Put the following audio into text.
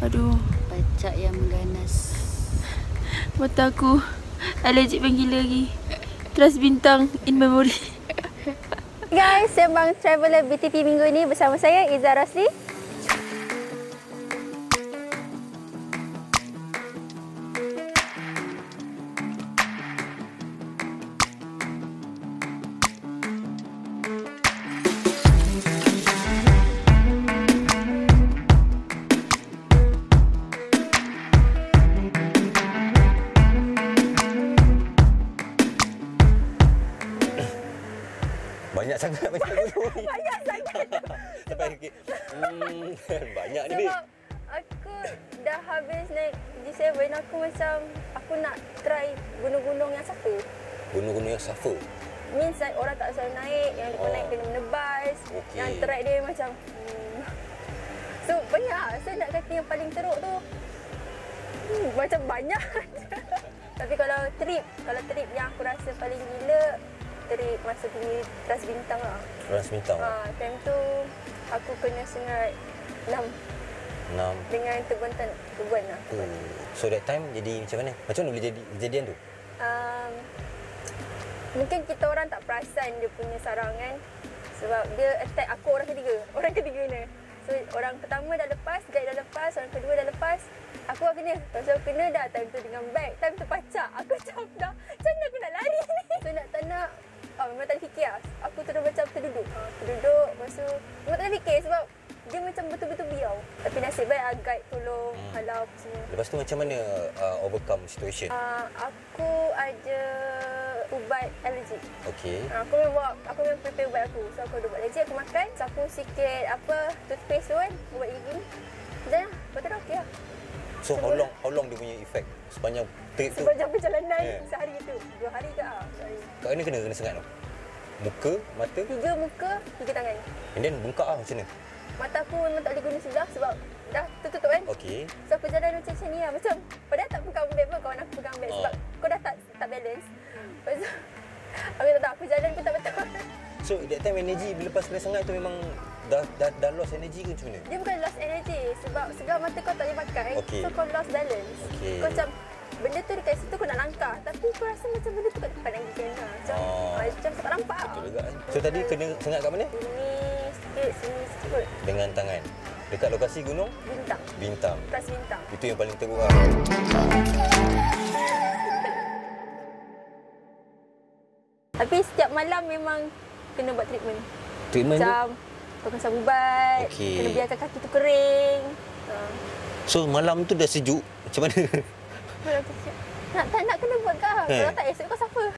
Aduh. Pacak yang mengganas. Mata aku allergic gila lagi. Trust bintang in memory. Guys, Sembang Traveller BTP minggu ini bersama saya Izza Rosli. Banyak sangat macam gunung ni. Banyak sangat. Sampai banyak ni, Bik. Sebab aku dah habis naik G7, aku macam aku nak try gunung-gunung yang suffer. Gunung-gunung yang suffer? Means like orang tak selalu naik, yang lepas naik kena menebas. Okay. Yang track dia macam So banyak. So nak kata yang paling teruk tu macam banyak. Tapi kalau trip yang aku rasa paling gila, trip masa pergi Trans Bintang lah. Trans Bintang? Time tu aku kena sengat 6 dengan kebun lah. So that time jadi macam mana? Macam mana boleh jadi kejadian tu? Mungkin kita orang tak perasan dia punya sarang kan. Sebab dia attack aku orang ketiga ni. So orang pertama dah lepas, guide dah lepas, orang kedua dah lepas. Aku dah kena. Lepas tu aku kena dah time tu dengan bag. Time tu pacak. Aku macam dah, macam mana aku nak lari ni? So tak nak, memang tak ada fikir lah. Aku terus macam terduduk. Lepas tu memang tak ada fikir sebab dia macam bertubi-tubi tau. Tapi nasib baik guide tolong halau apa semua. Lepas tu macam mana overcome situation? Aku ada ubat alergi. Okey. Aku memang prepare ubat aku. So aku ada ubat alergi, aku makan. So aku sikit toothpaste tu kan, ubat gigi ni. Dah, lepas tu dah okey lah. So how long dia punya efek sepanjang trip tu? Sepanjang perjalanan sehari tu. 2 hari ke Kat mana kena sengat tu? Muka, mata? 3 muka, 3 tangan. And then bengkak lah macam mana? Mata aku memang tak boleh guna sebelah sebab dah tertutup kan. Okey. So aku jalan macam ni lah. Macam padahal tak pegang beg pun, kawan aku pegang beg sebab kau dah tak balance. Lepas tu aku tak tahu, aku jalan pun tak betul. So that time energy bila lepas kena sangat tu memang dah lost energy ke macam mana? Dia bukan lost energy sebab segar mata kau tak boleh pakai. Okay. So kau lost balance. Okay. Kau macam benda tu dekat situ kau nak langkah tapi kau rasa macam benda tu kat depan lagi kan. Macam tak nampak. Betul juga kan. So tadi kena sengat kat mana? Sini sikit. Dengan tangan. Dekat lokasi gunung? Bintang. Trans Bintang. Itu yang paling teruk lah. Tapi setiap malam memang kena buat treatment. Treatment macam pakai sabun ubat, kena biarkan kaki tu kering. So malam tu dah sejuk. Macam mana? Malam tu sejuk. Tak nak kena buat kau. Kalau tak esok kau suffer.